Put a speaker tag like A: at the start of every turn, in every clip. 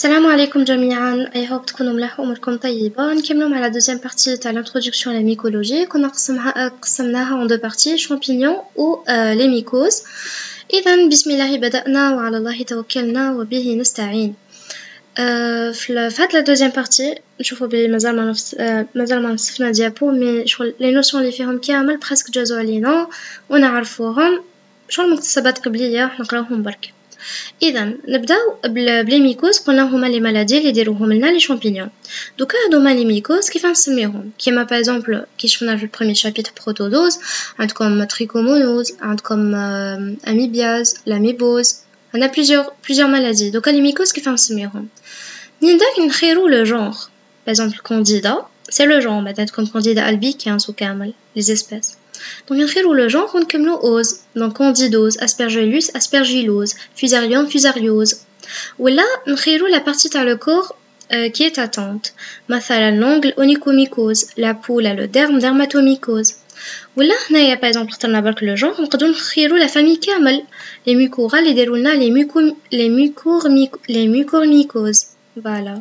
A: السلام عليكم جميعا. I hope تكونوا ملاح وأموركم طيبة. نكملوا مع la deuxième partie تاع l'introduction à la mycologie. كنا قسمناها en deux parties, champignons ou les mycoses. إذا بسم الله بدأنا وعلى الله توكلنا وبه نستعين. في هاد la deuxième partie نشوفوا بلي مازال ما نصفنا ديابو مي شغل لي نوسيون اللي فيهم كامل بريسك جازو علينا ونعرفوهم. شغل مكتسبات قبلية نقراوهم برك. اذا نبداو بلي ميكوز. قلنا هما لي مالادي اللي يديروهم لنا لي شامبينيون. دوكا هادوما لي ميكوز كيف نسميوهم؟ كيما باغ اكزومبل كي شفنا في البروميير شابيتر بروتودوز عندكم تريكومونوز، عندكم اميبياز، لاميبوز، عندنا plusieurs maladies. دوكا لي ميكوز كيف نسميوهم؟ نداك نخيرو لو جونغ. باغ اكزومبل كانديدا سي لو جونغ، مثلا تكون كانديدا البيكانس وكامل لي زيسبيس. Donc نخيرو le genre ونكملو اوز. Donc candidose, aspergillus, aspergillose, fusarium, fusariose. ولا نخيرو la partie تاع le corps qui est atteinte. مثلا l'ongle onychomycose, la peau là le derme dermatomycose. ولا هنايا par exemple اخترنا برك le genre نقدرو نخيرو la famille كامل les mucora اللي يديرو لنا les mucormycoses. Voilà.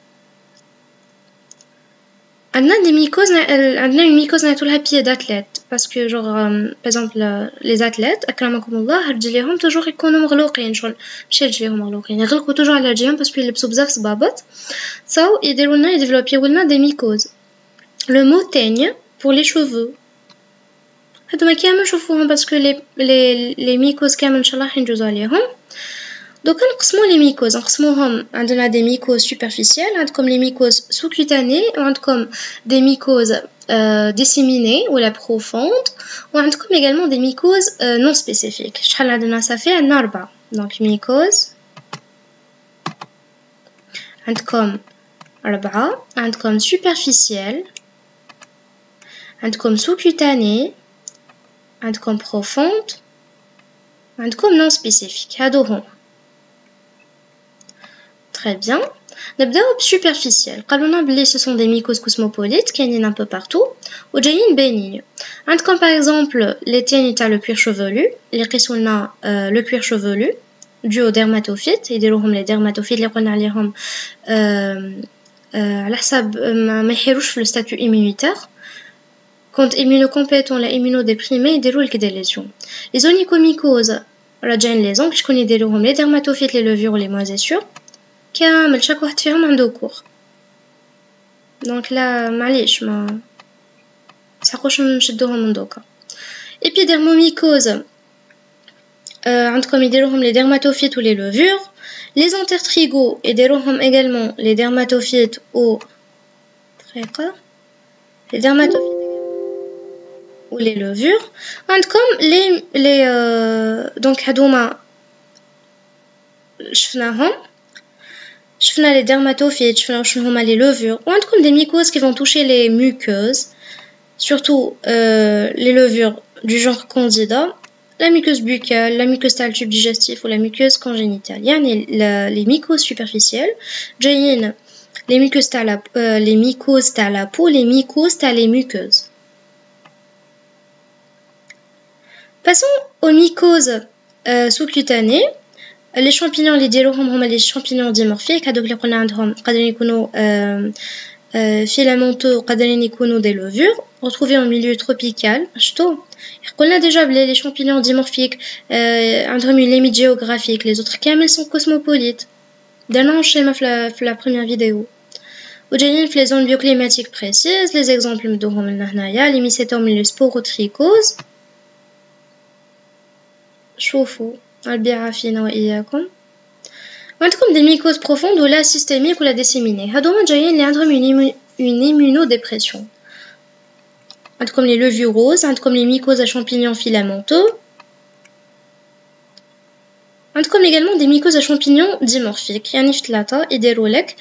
A: عندنا des mycoses, عندنا une mycose نعطولها pied d'athlète parce que genre par exemple les athlètes اكرمكم الله رجليهم toujours يكونوا مغلوقين. شغل ماشي رجليهم مغلوقين، يغلقوا toujours على رجليهم parce que يلبسوا بزاف صبابط. يديروا لنا يديفلوبيو لنا des mycoses. Le mot teigne pour les cheveux. هادوما كامل نشوفوهم parce que les mycoses كامل ان شاء الله حنجوزو عليهم. دوكا نقسمو لي ميكوز، نقسموهم عندنا دي ميكوز سوبرفيسيال، عندكم لي ميكوز سو-كوتاني، وعندكم دي ميكوز ديسيميني ولا بروفوند، وعندكم également دي ميكوز نون سبيسيفيك. شحال عندنا صافي؟ عندنا 4. دونك ميكوز عندكم 4، عندكم سوبرفيسيال، عندكم سو-كوتاني، عندكم بروفوند، عندكم نون سبيسيفيك. هادو هما. Très bien. نبداو بسوبرفيسيال. قالولنا بلي ce sont des mycoses cosmopolites كاينين un peu partout وجايين بينين. عندكم par exemple les tiennes تاع le cuir chevelu اللي يقيسوا لنا le cuir chevelu dû aux dermatophytes. يديروهم les dermatophytes اللي قلنا عليهم على حساب ما يحيروش في le statut immunitaire. كونت immunocompétent ولا immunodéprimé يديروا لك des lésions. les onychomycoses راجعين les ongles شكون يديروهم؟ les dermatophytes les levures les moisissures. كامل شاك واحد فيهم عنده كور. دونك لا معليش ما تسحقوش نشدوهم من دوكا. ايبيديرموميكوز عندكم يديروهم لي ديرماتوفيت و لي لوفور. لي زانترتريغو يديروهم également لي ديرماتوفيت و دقيقه لي ديرماتوفيت و لي لوفور. عندكم لي دونك هادوما شفنا les dermatophytes, شفنا شنو هما les levures. وعندكم des mycoses qui vont toucher les muqueuses, surtout les levures du genre candida, la muqueuse buccale, la muqueuse تاع le tube digestif ou la muqueuse congénitale. يعني les mycoses superficielles جايين les mycoses تاع la peau, les mycoses تاع les muqueuses. Passons aux mycoses sous-cutanées. les champignons اللي يديروهم هما les champignons dimorphiques. هادوك اللي قلنا عندهم قادرين يكونوا filamenteux، قادرين يكونوا des levures retrouvés en milieu tropical. شتو قلنا déjà بلي les champignons dimorphiques عندهم une limite géographique، les autres كامل sont cosmopolites. درنا الشيما في la première vidéo. وجايين في les zones bioclimatiques précises. les exemples ندوهم لنا هنايا les mycétomes les sporotrichoses. شوفوا ربي يعافينا وإياكم. وعندكم دي ميكوز بروفوند ولا سيستيميك ولا ديسيميني. هادوما جايين اللي عندهم une immunodépression. عندكم لي لوفيروز، عندكم لي ميكوز à champignons filamenteux. عندكم également des mycoses à champignons dimorphiques. يعني في 3 يديروا لك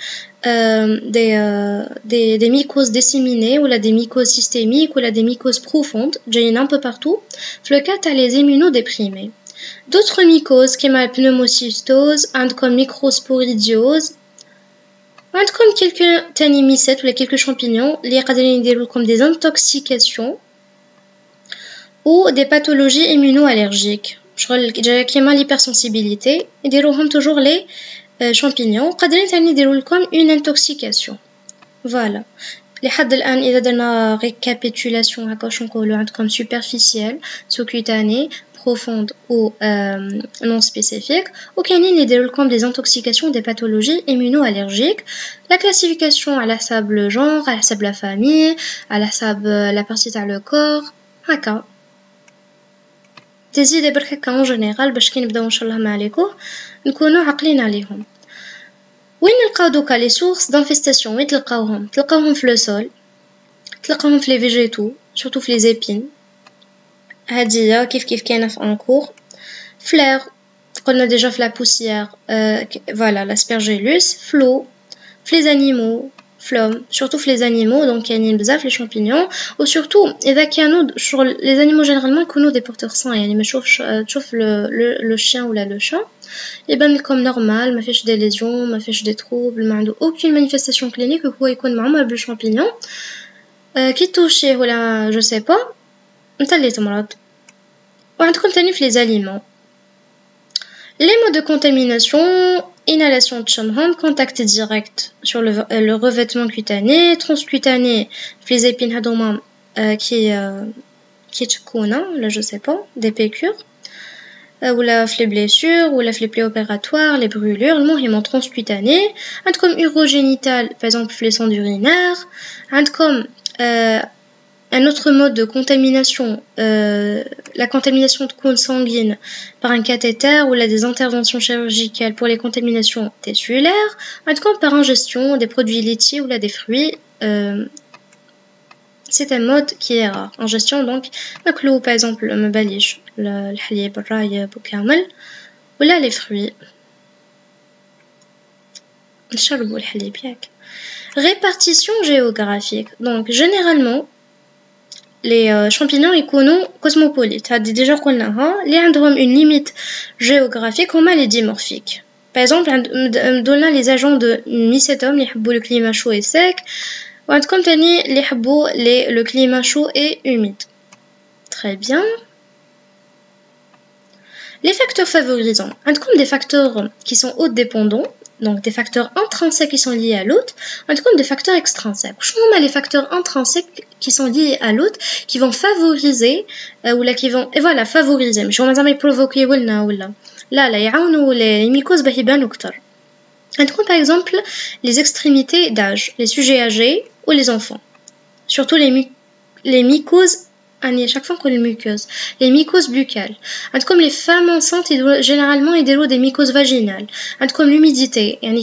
A: des mycoses disséminées ولا des mycoses systémiques ولا des mycoses profondes جايين un peu partout. في le cas تاع les immunodéprimés. D'autres mycoses comme la pneumocystose, comme microsporidiose, comme quelques tanimycètes ou quelques champignons, les cadavres comme des intoxications ou des pathologies immuno-allergiques. Qui a l'hypersensibilité, ils diront toujours les champignons قادرين ثاني يديروا لكم une intoxication. Voilà. لحد الآن إذا درنا récapitulation هكا واش نقولوا عندكم superficielle, sous-cutanée, profonde ou non spécifique, ou كاينين اللي يديروا لكم des intoxications des pathologies immuno-allergiques. La classification على حسب le genre, على حسب la famille, على حسب la partie تاع le corps هكا. تزيد برك هكا en général باش كي نبداو ان شاء الله مع لي كور نكونوا عاقلين عليهم. وين نلقاو دوكا لي سورس دانفستاسيون؟ وين تلقاوهم في لو سول، تلقاوهم في لي فيجيتو سورتو في لي زيبين هادية كيف كاينه في انكور، فلير قلنا ديجا في لا بوسيير فوالا لاسبرجيلوس، فلو في لي انيمو فلوم سورتو في لي انيمو دونك كاينين بزاف لي شامبينيون، و سورتو اذا كانوا شغل لي انيمو جينيرالمون يكونوا دي بورتور سان، يعني ما تشوف لو شيان ولا لو شا يبان لكم نورمال، ما فيش دي ليزيون، ما فيش دي تروبل، ما عنده اوكين مانيفيستاسيون كلينيك، هو يكون معمر بالشامبينيون كي توشيه ولا جو سي با نتا اللي تمرض. وعندكم تاني في لي زاليمون les modes de contamination: inhalation تشمهم، contact direct sur le revêtement cutané, transcutané في les épines هادوما qui تكونا ولا je sais pas des piqûres ولا في les blessures ولا في les plaies opératoires, les brûlures. المهم transcutané. عندكم urogénital par exemple في les sondes urinaires. عندكم un autre mode de contamination, la contamination de cône sanguine par un cathéter ou des interventions chirurgicales pour les contaminations tessulaires, comme par ingestion des produits laitiers ou des fruits. C'est un mode qui est rare. Ingestion donc, par exemple le baliche, le halib, le raï, boukamel, ou là les fruits. Le halib, répartition géographique. Donc généralement les champignons يكونوا cosmopolites. هذه déjà قلناها. اللي عندهم une limite géographique هما les dimorphiques. Par exemple عندنا les agents de mycétome اللي يحبوا le climat chaud et sec. وعندكم تاني اللي يحبوا le climat chaud et humide. Très bien. Les facteurs favorisants. عندكم des facteurs qui sont hauts dépendants, donc des facteurs intrinsèques qui sont liés à l'hôte, comme des facteurs extrinsèques. Je trouve les facteurs intrinsèques qui sont liés à l'hôte, qui vont favoriser ou là qui vont favoriser. Mais je vais jamais provoquer ou là يعاونوا les mycoses باش يبانوا أكتر. عندكم par exemple les extrémités d'âge, les sujets âgés ou les enfants. Surtout les mycoses. À chaque fois qu'on les muqueuses, les mycoses buccales. Comme les femmes enceintes, généralement, ils déroulent des mycoses vaginales. Comme l'humidité, yani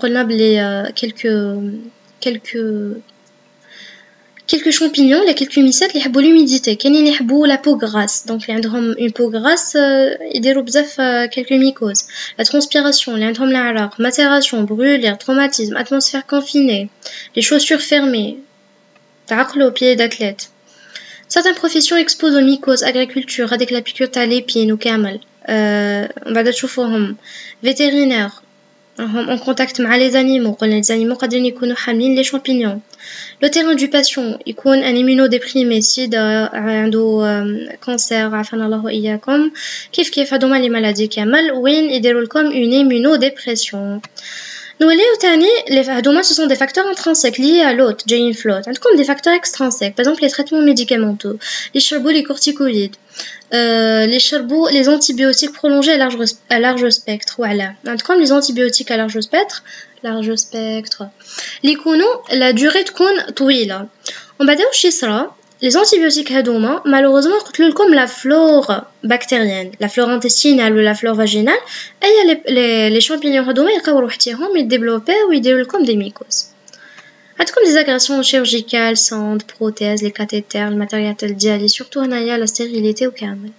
A: quelques champignons, quelques mycètes, ils aiment l'humidité. Ils aiment la peau grasse. Donc, ils ont une peau grasse, ils déroulent quelques mycoses. La transpiration, ils ont l'araq, macération, brûlure, traumatisme, atmosphère confinée, les chaussures fermées, ta'aqlo au pied d'athlète. Certaines professions exposent aux mycoses, agriculture, avec la piqûre à l'épine ou camel. On va voir vétérinaires, en contact avec les animaux. Les animaux قادرين يكونوا حاملين les champignons. Le terrain du patient يكون un immunodéprimé, sida, عنده cancer, عافانا الله وإياكم. كيف هادوما les maladies camel وين يديروا لكم une immunodépression. نوليو تاني هادوما ce sont des facteurs intrinsèques liés à l'hôte جايين في l'hôte. عندكم des facteurs extrinsèques par exemple les traitements médicamenteux, les يشربوا les corticoïdes, les يشربوا les antibiotiques prolongés à large spectre. Voilà, عندكم les antibiotiques à large spectre اللي يكونوا la durée تكون طويلة. ومن بعد واش يصرى les antibiotiques هادوما malheureusement قتلوا لكم la flore bactérienne, la flore intestinale ou la flore vaginale. les champignons هادوما يلقاو روحتهم يديفلوبيو ويديروا لكم des mycoses. عندكم des agressions chirurgicales, sondes, prothèses, les cathéters, le matériel ديالي surtout هنايا la stérilité وكامل.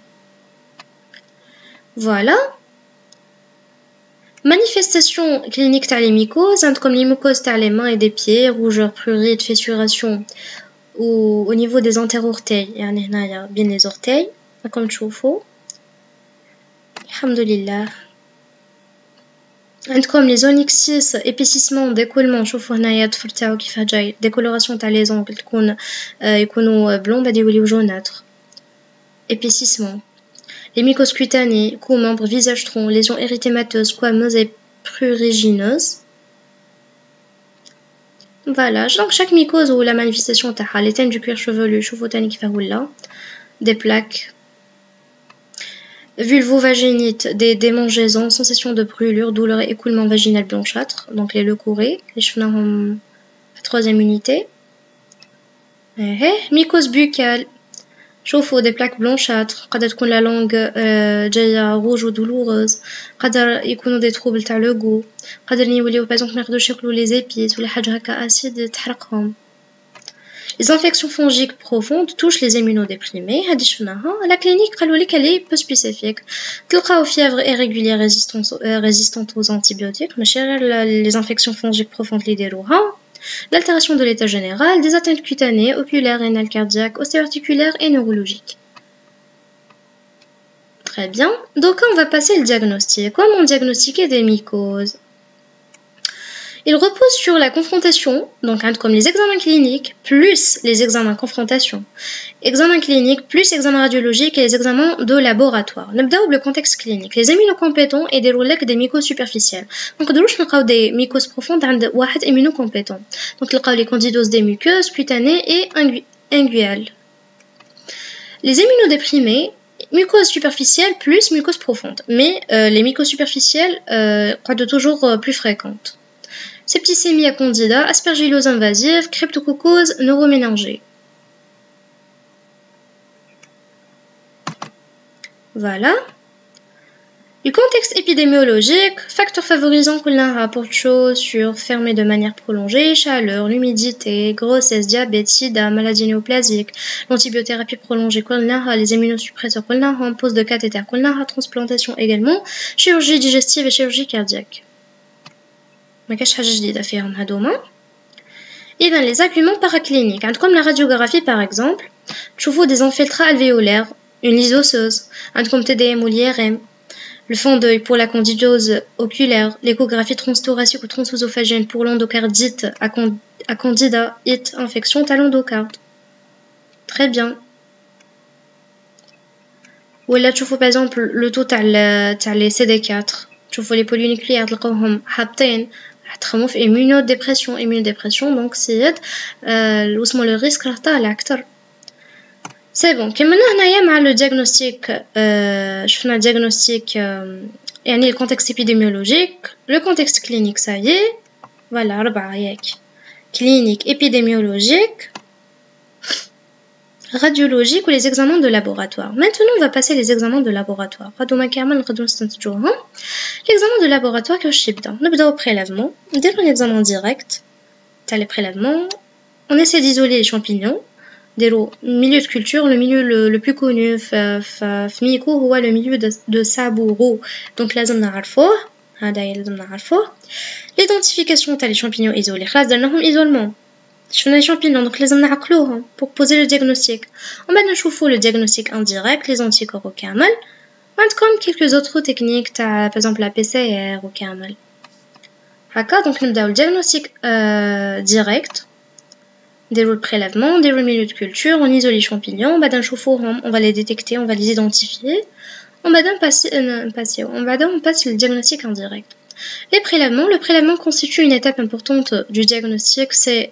A: Voilà. Manifestation clinique تاع les mycoses. عندكم les mycoses تاع les mains et des pieds, rougeur, prurite, fissuration au niveau des interorteils, يعني هنايا بين les orteils راكم تشوفوا الحمد لله. عندكم les onyxis, épaississement, décollement. شوفوا هنايا الضفر تاعو كيفاه جاي décoloration تاع les ongles تكون يكونوا بلون بعد يوليو جوناتر. épaississement. Les mycoses cutanées, cou, membres, visage, tronc, lésions érythémateuses, squameuses et prurigineuse. Voilà, donc chaque mycose ou la manifestation تاعها les thèmes du cuir chevelu شوفوا تاني كيفاه ولا des plaques vulvovaginite, des démangeaisons, sensation de brûlure, douleur et écoulement vaginal blanchâtre, donc les leucorrhées, les cheveux la troisième unité. Mycose buccale, شوفوا des plaques blanchâtres, قادر تكون la langue جاية rouge ou douloureuse, قادر يكونوا des troubles تاع le goût, قادر يوليو par exemple ما يقدروش ياكلوا les épices ولا حاجة هكا acide تحرقهم. Les infections fongiques profondes touchent les immunodéprimés. La clinique elle est peu spécifique. تلقاو fièvre irrégulière résistante aux antibiotiques. Les infections fongiques profondes les dérouha. L'altération de l'état général, des atteintes cutanées, oculaires, rénales, cardiaques, ostéo-articulaires et neurologiques. Très bien. Donc on va passer le diagnostic. Comment diagnostiquer des mycoses? Il repose sur la confrontation, donc comme les examens cliniques, plus les examens confrontation. Examens cliniques plus examens radiologiques et les examens de laboratoire. N'abdaou le contexte clinique. Les immunocompétents et déroulent des mycoses superficielles. Donc, nous des mycoses profondes عند واحد immunocompétent. Donc, les candidoses des muqueuses, cutanées et inguinales. Les immunodéprimés, mycoses superficielles plus mycoses profondes. Mais les mycoses superficielles sont toujours plus fréquentes. Septicémie à candida, aspergillose invasive, cryptococcose neuroméningée. Voilà. Le contexte épidémiologique, facteurs favorisants qu'on a rapport chaud sur fermé de manière prolongée, chaleur, l'humidité, grossesse, diabète, sida, maladie néoplasique, l'antibiothérapie prolongée qu'on a, les immunosuppresseurs qu'on a, pose de cathéter qu'on a, transplantation également, chirurgie digestive et chirurgie cardiaque. ما كاش حاجه جديده فيهم هذوما. اذا les arguments paracliniques عندكم la radiographie par exemple تشوفوا des infiltrats alvéolaires, une lyse osseuse, عندكم TDM ou l'IRM, le fond d'œil pour la candidose oculaire, l'échographie transthoracique ou transœsophagienne pour l'endocardite à candida it infection à l'endocarde. Très bien. Ou là تشوفوا par exemple le taux تاع les CD4 تشوفوا les polynucléaires تلقاوهم حاطين تخمو في immunodépression donc c'est واسمو le risque راه طالع اكثر. C'est bon كملنا هنايا مع le diagnostic شفنا diagnostic يعني le contexte épidémiologique, le contexte clinique ça y est, voilà 4 ياك clinique épidémiologique radiologique ou les examens de laboratoire. Maintenant, on va passer les examens de laboratoire. L'examen de laboratoire que je sais نبداو au prélèvement. Dès un examen direct, t'as les prélèvements. On essaie d'isoler les champignons. Dès milieu de culture, le milieu le plus connu, Fmiko, ou le milieu de Saburo. Donc, لازم نعرفوه. لازم نعرفوه. L'identification, t'as les champignons isolés. خلاص درناهم isolement. Je fais les champignons, donc les amnaclours pour poser le diagnostic. On va nous le diagnostic indirect, les anticorps au camel. Comme quelques autres techniques, par exemple la PCR au camel. D'accord, donc nous avons le diagnostic direct, déroule le prélèvement, déroule le milieu de culture, on isole les champignons, on va les détecter, on va les identifier. On passe le diagnostic indirect. Les prélèvements, le prélèvement constitue une étape importante du diagnostic, c'est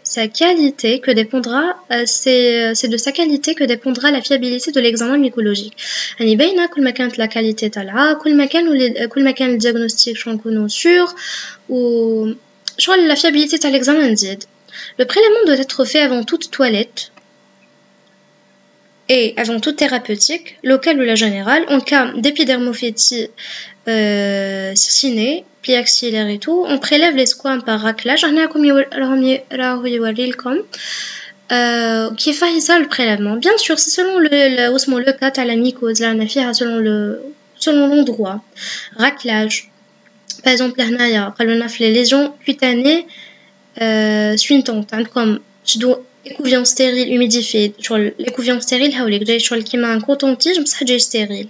A: de sa qualité que dépendra la fiabilité de l'examen mycologique. يعني باينة كل ما كانت la qualité تاعها كل ما كان الdiagnostic شو نكونوا sûr و شغل la fiabilité تاع l'examen نزيد. Le prélèvement doit être fait avant toute toilette et avant toute thérapeutique, locale ou la générale, en cas d'épidermophytie cicinée, pli axillaire et tout, on prélève les squames par raclage. Qui fait ça le prélèvement. Bien sûr, c'est selon le cas à la mycose, là, on a fait selon l'endroit. Raclage. Par exemple, là, on a fait les lésions cutanées suintantes, comme écouvillon stérile humidifié. L'écouvillon stérile, j'ai qui m'a un coton-tige, mais ça, j'ai stérile.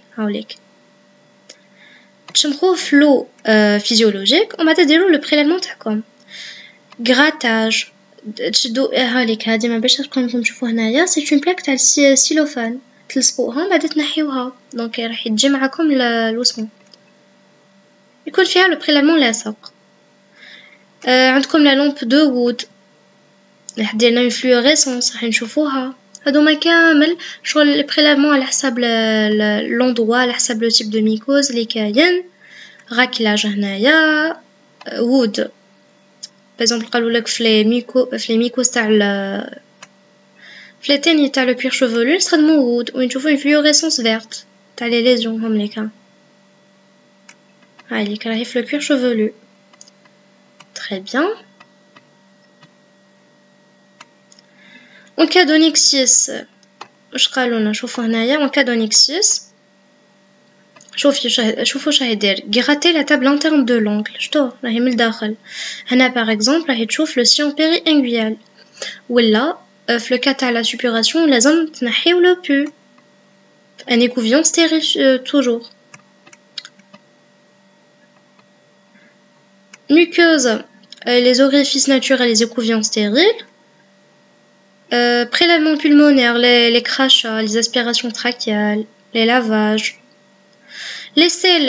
A: باش l'eau physiologique, on va te dire le prélèvement تاعكم. Grattage. تشدو هاليك هادي ما باش تقدروا تشوفوا هنايا سي اون بلاك تاع السيلوفان تلصقوها بعد تنحيوها دونك راح يجي معكم الوسمو يكون فيها لو بريلافمون لاصق. عندكم لا لامب دو وود اللي حدينا فلوريسونس راح نشوفوها. هادوما كامل شغل لي بريلافمون على حساب لوندروا، على حساب لو تيب دو ميكوز اللي كاين. راكلاج هنايا وود باغ قالوا لك في لي ميكوز تاع في لي تاني تاع لو كوير شوفولو نستخدمو وود ونشوفو فلوريسونس فيرت تاع لي ليزيون هم ليكا. هاي ليك راهي في لو كوير شوفولو. تري بيان. اون كا دونيكسيس واش قالولنا؟ شوفوا هنايا اون كا دونيكسيس شوفوا شنو يدير. غراتي لا تابل انترن دو لونغل شتو راهي من الداخل. هنا باغ اكزومبل راهي تشوف لو سيون بيري انغويال، ولا في لو كا تاع لا سوبوراسيون لازم تنحيو لو بو ان écouvillon stérile toujours. Muqueuse, les orifices naturels, les écouvillons stériles. Prélèvements pulmonaires, les crachats, les aspirations trachéales, les lavages. Les selles,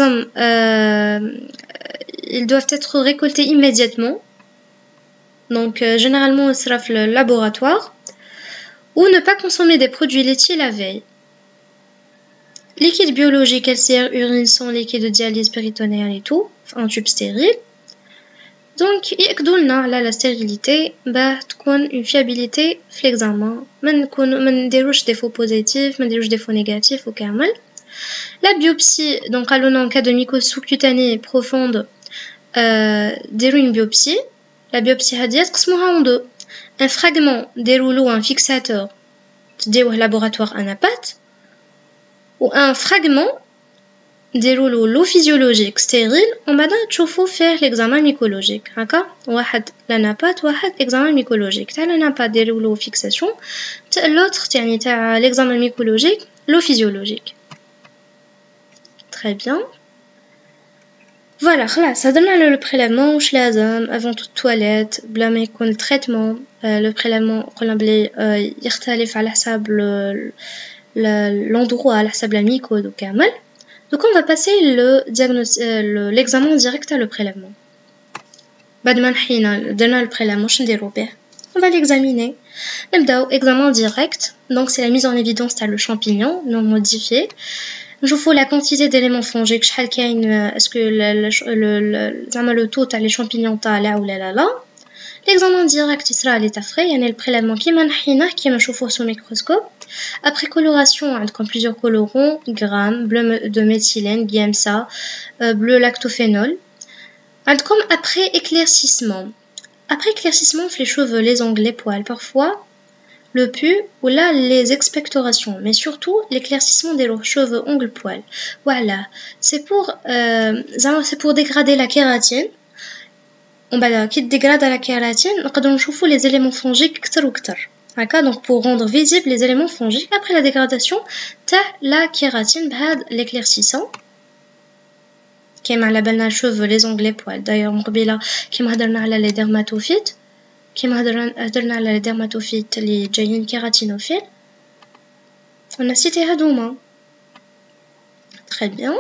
A: ils doivent être récoltés immédiatement. Donc, généralement, on sera dans le laboratoire. Ou ne pas consommer des produits laitiers la veille. Liquide biologique, calcaire, urine, sang, liquide de dialyse péritonéale et tout, en tube stérile. Donc, يأكدولنا على la stérilité تكون une fiabilité في l'examen. ما نديروش des faux positifs, ما نديروش des faux négatifs وكامل. La biopsie, donc قالولنا en cas de mycose sous-cutanée profonde, ديرو une biopsie. La biopsie هادي تقسموها en deux. Un fragment déroulou un fixateur تديوه laboratoire anapat, ou un fragment déroulou l'eau physiologique stérile on بعدا تشوفوا فيه l'examen mycologique. هكا واحد l'anapat واحد examen mycologique. تاع l'anapat déroulou fixation, l'autre يعني تاع l'examen mycologique l'eau physiologique. Très bien. Voilà, خلاص هضرنا على le prélèvement واش لازم avant toute toilette بلا ما يكون التريتمون. le prélèvement قلنا بلي يختلف على حساب l'endroit على حساب la mycose وكامل. Donc on va passer l'examen direct à le prélèvement. بعد ما نحينا درنا le prélèvement واش نديرو به؟ On va l'examiner. نبداو examen direct. Donc c'est la mise en évidence تاع le champignon non modifié. نشوفوا la quantité d'éléments fongiques شحال كاين, est-ce que زعما le taux تاع les champignons طالع ولا لا. L'examen direct يصرى على l'état frais, يعني le prélèvement كيما نحيناه كيما نشوفوه sous microscope. Après coloration, عندكم plusieurs colorants, gramme, bleu de méthylène, GMSA, bleu lactophénol. عندكم après éclaircissement. Après éclaircissement, les cheveux, les ongles, les poils, parfois le pus ou là les expectorations, mais surtout l'éclaircissement des cheveux, ongles, poils. Voilà, c'est pour dégrader la kératine. On va qui dégrade la kératine, نقدروا نشوفوا les éléments fongiques كتر وكتر. Donc pour rendre visibles les éléments fongiques après la dégradation de la kératine بهذا l'éclaircissant. كيما على بالنا cheveux, les ongles, les poils. D'ailleurs مقبله كيما هضرنا على les dermatophytes, كيما هضرنا على les dermatophytes اللي جايين kératinophiles. On a cité هادوما. Très bien.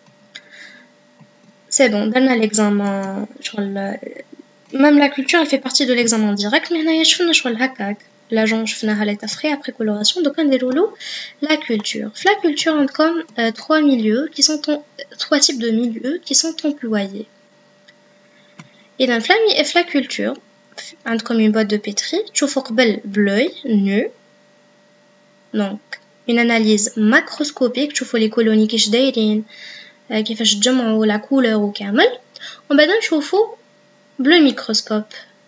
A: C'est bon, donne l'examen. Même la culture, elle fait partie de l'examen direct, mais on a شفنا هكاك. L'agent شفناها à l'état frais après coloration, donc on déroule la culture. La culture, on a comme trois types de milieux qui sont employés. Et dans la culture, on a comme une boîte de pétri, tu vois bleu, nu. Donc, une analyse macroscopique, tu vois les colonies qui se dérivent. كيفاش تجمعوا لا كولور وكامل. وبعدين نشوفوا بلو ميكروسكوب.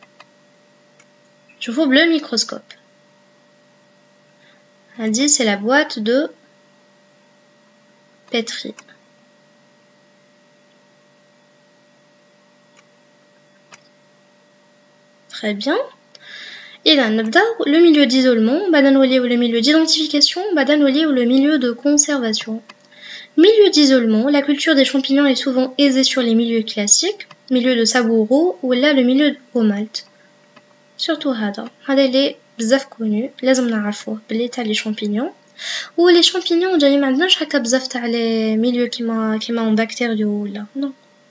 A: نشوفوا بلو ميكروسكوب. هذه c'est la boîte de pétri. Très bien. إذا نبداو le milieu d'isolement, بعد نوليو le milieu d'identification, بعد نوليو le milieu de conservation. Milieu d'isolement, la culture des champignons est souvent aisée sur les milieux classiques, milieu de saboureau ou là le milieu au malt. Surtout هذا il est بزاف connu, لازم نعرفوه بلي تاع les champignons. و les champignons جاي ما عندناش هكا بزاف تاع les milieux كيما bactériaux ولا non.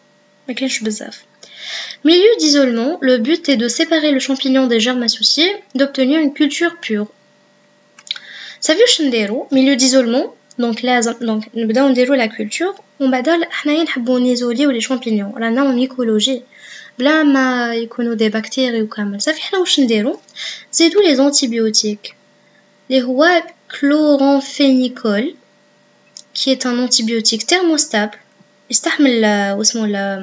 A: ما كاينش بزاف. Milieu d'isolement, le but est de séparer le champignon des germes associés, d'obtenir une culture pure. صافي واش نديرو milieu d'isolement donc لازم donc نبداو نديرو la culture ومن بعد حنايا نحبو نيزوليو لي شامبينيون رانا اون ميكولوجي بلا ما يكونوا دي بكتيري وكامل. صافي حنا واش نديرو نزيدو لي زونتيبيوتيك اللي هو كلورامفينيكول qui est un antibiotique thermostable يستحمل واسمو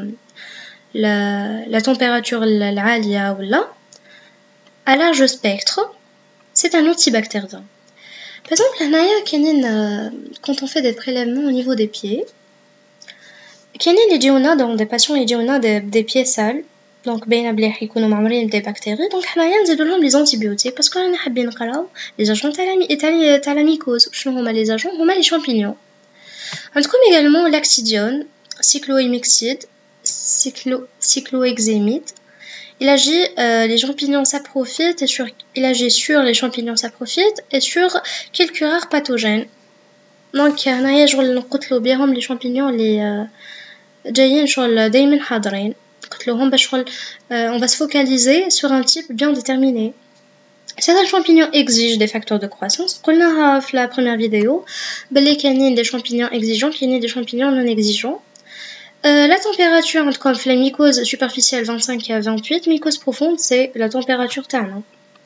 A: la température العالية ولا à large spectre. C'est un antibactérien. Par exemple, هنايا كاينين quand on fait des prélèvements au niveau des pieds كاينين اللي يجيونا donc des patients يجيونا des pieds sales donc باينه بلي راح يكونوا معمرين دي بكتيري donc حنايا نزيدو لهم لي زونتيبيوتيك باسكو رانا حابين نقراو لي اجون تاع لا ميكوز. شنو هما لي اجون؟ هما لي شامبينيون. عندكم également l'actidione, cycloheximide, cycloheximide. Il agit les champignons saprophytes et il agit sur les champignons saprophytes et sur quelques rares pathogènes. Donc هنايا شغل نقتلو بيهم لي champignons اللي جايين شغل دايما حاضرين نقتلوهم باش شغل on va se focaliser sur un type bien déterminé. Certains champignons exigent des facteurs de croissance. قلناها في la première vidéo بلي كاينين des champignons exigeants كاينين des champignons non exigeants. La température comme la mycose superficielle 25 à 28, mycose profonde c'est la température تاعنا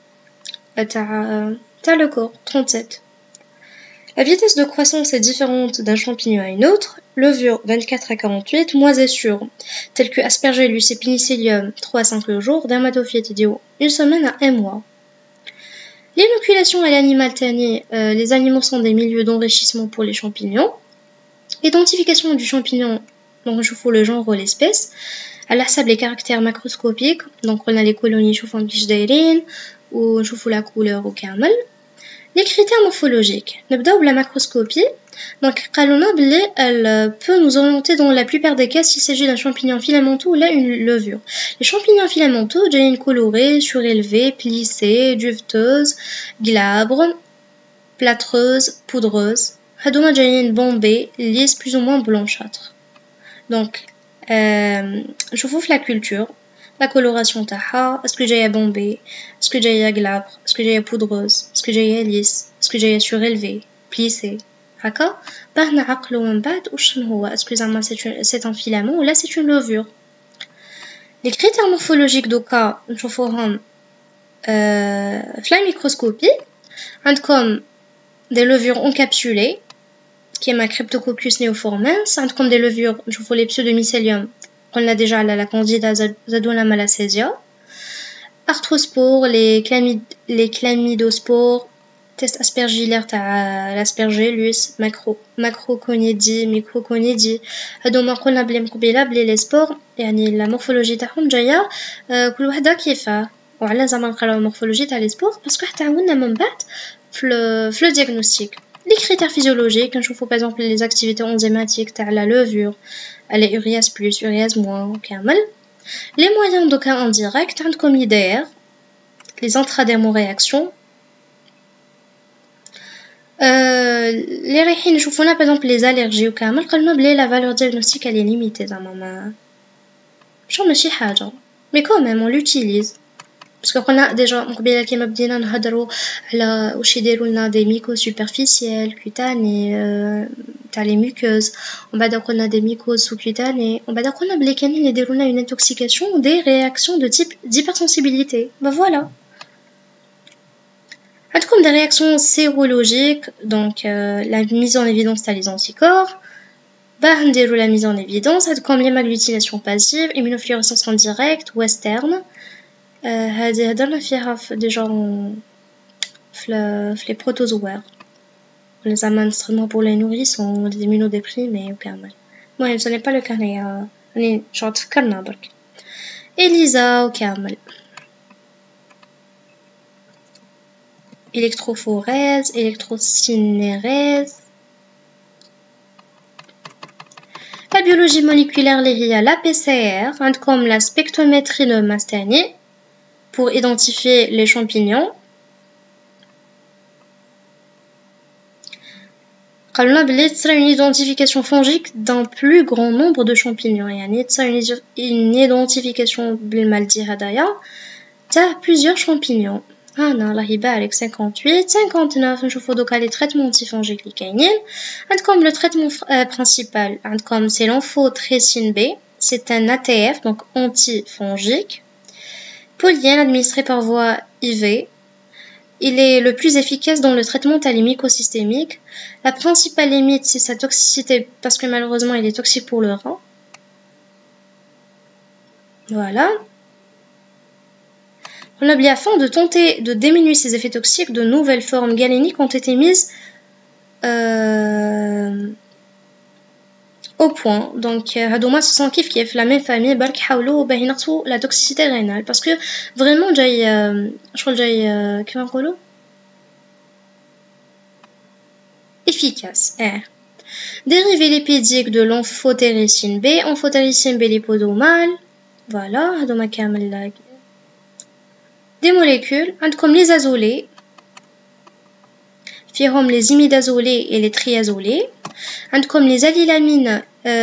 A: تاع le corps 37. La vitesse de croissance est différente d'un champignon à une autre. Levure 24 à 48, moisissure telles que Aspergillus et Penicillium 3 à 5 jours, dermatophyte idiot 1 semaine à 1 mois. L'inoculation à l'animal tanné, les animaux sont des milieux d'enrichissement pour les champignons. Identification du champignon, donc je vous le genre ou l'espèce. À l'asab les caractères macroscopiques, donc on a les colonies chauffant de dairine ou je vous la couleur au camel. Les critères morphologiques. نبداو بلا macroscopie. Donc قالونا بلي elle peut nous orienter dans la plupart des cas s'il s'agit d'un champignon filamenteux ou là une levure. Les champignons filamenteux جايين colorés, surélevés, plissés, duveteuses, glabres, plâtreuses, poudreuses. هادوما جايين bombés, lisses, plus ou moins blanchâtres. Donc je vous fais la culture. La coloration تاعها est-ce que جايه bombée, est-ce que جايه glabre, est-ce que جايه poudreuse, est-ce que جايه lisse, est-ce que جايه surélevée, plissée. هكا باه نعقلو من بعد واش هو est-ce que زعما c'est un filament ou là c'est une levure. Les critères morphologiques دوكا نشوفوهم في la microscopie. عندكم des levures encapsulées كيما Cryptococcus neoformans. عندكم des levures نشوفو les pseudomycelium قلنا déjà على la candida zadona malassezia. Arthrospores, les chlamydospores, test aspergillaire تاع l'aspergillus, macroconidie, microconidie. هادوما قلنا بلي مقبله بلي les spores يعني la morphologie تاعهم جايه كل وحده كيفاه وعلى زعما نقراو morphologie تاع les spores باسكو حتعاوننا من بعد في le diagnostic. Les critères physiologiques, نشوفو par exemple les activités enzymatiques تاع la levure, les uréase plus, uréase moins, كامل. Les moyens de cas indirects, عندكم IDR, les intradermoréactions. Les رايحين نشوفونا par exemple les allergies وكامل قلنا بلي la valeur diagnostique elle est limitée زعما ما ماشي حاجة mais quand même on l'utilise. باسكو قلنا ديجا مقبله كيما بدينا نهضروا على واش يديروا لنا دي ميكوز سوبرفيسيال كوتاني تاع لي ميكوز ومن بعد قلنا دي ميكوز سو كوتاني ومن بعد قلنا بلي كاينين يديروا لنا اون انتوكسيكاسيون دي رياكسيون دو تيب ديبرسنسيبيليتي. فوالا عندكم دي رياكسيون سيرولوجيك دونك لا ميز en évidence تاع لي anticorps. باه نديروا لا ميز en évidence عندكم لي ماغلوتيناسيون باسيف immunofluorescence indirecte western. هذه هضرنا فيها ديجا في لي بروتوزوار ولا زعما نستخدموها بور لي نوريسون لي immunodéprimés وكامل. المهم ce n'est pas le cas هنايا راني شغل تفكرنا برك. إليزا وكامل. électrophorèse, électrocinérèse. La biologie moléculaire اللي هي la PCR عندكم la spectrométrie de Mastani pour identifier les champignons. قالنا بلي تصرا une identification fongique d'un plus grand nombre de champignons يعني تصرا une identification بالمالدي هدايا تاع plusieurs champignons. هنا الله يبارك 58 59 نشوفو دوكا لي تريتمون انتيفونجيك لي كاينين. عندكم لو تريتمون برينسيبال عندكم سي l'enfotrécine B, c'est un ATF donc antifongique polyen administré par voie IV. Il est le plus efficace dans le traitement thalémico-systémique. La principale limite, c'est sa toxicité, parce que malheureusement, il est toxique pour le rein. Voilà. On a bien afin de tenter de diminuer ces effets toxiques, de nouvelles formes galéniques ont été mises au point. Donc, Hadouma se sent qui est la même famille, Bark Hawlo, la toxicité rénale. Parce que vraiment, je crois que comment on dit efficace. Dérivé lipidique de l'enfotéricine B, enphotéricine B lipodomale. Voilà, Hadouma Kamel. Des molécules, comme les azolés, فيهم les imidazolés et les triazolés. Comme les allylamines,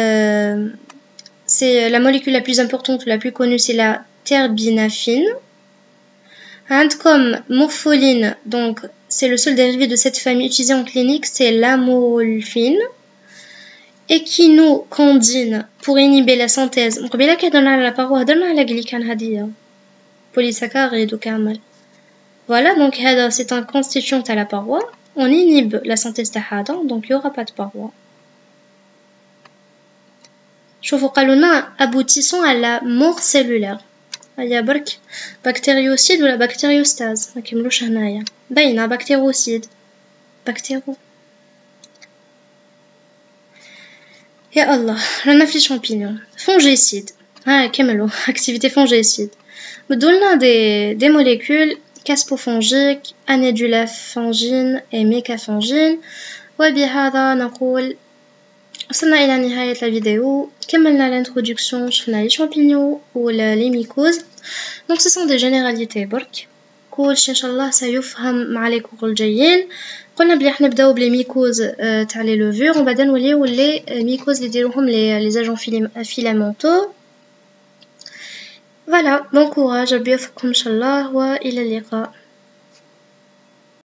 A: c'est la molécule la plus importante, la plus connue, c'est la terbinafine. Comme morpholine, donc c'est le seul dérivé de cette famille utilisé en clinique, c'est l'amolfine. Échinocandine pour inhiber la synthèse. قبيله كهضرنا على البارو هضرنا على glycan هذه polysaccharides ou caramel. Voilà, donc c'est un constituant à la paroi. On inhibe la synthèse de hada, donc il n'y aura pas de paroi. شوفوا قالوا لنا aboutissant à la mort cellulaire. هيا برك بكتيريوسيد ولا بكتيريوستاز ما كملوش هنايا باينه بكتيروسيد بكتيرو. يا الله رانا في شامبينيون فونجيسيد. ها كملوا activité fongicide. بدولنا des molécules caspofongiques, anédulafangine et mécafangine. وبهذا نقول وصلنا إلى نهاية الفيديو. كملنا l'introduction شفنا les champignons ou les mycoses. Donc ce sont des généralités برك كلشي إن شاء الله سيفهم مع les cours الجايين. قلنا بلي راح نبداو بلي ميكوز تاع لي لوفور ومن بعد نوليو لي ميكوز اللي يديروهم لي زاجون فيلامونتو. Voilà, bon courage, ربي يوفقكم إن شاء الله وإلى اللقاء.